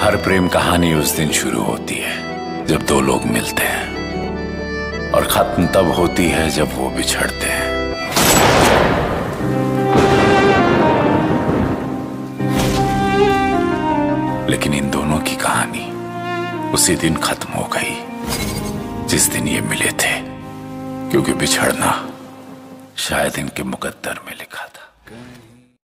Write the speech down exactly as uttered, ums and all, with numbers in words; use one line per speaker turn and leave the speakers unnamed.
हर प्रेम कहानी उस दिन शुरू होती है जब दो लोग मिलते हैं, और खत्म तब होती है जब वो बिछड़ते हैं। लेकिन इन दोनों की कहानी उसी दिन खत्म हो गई जिस दिन ये मिले थे, क्योंकि बिछड़ना शायद इनके मुकद्दर में लिखा था।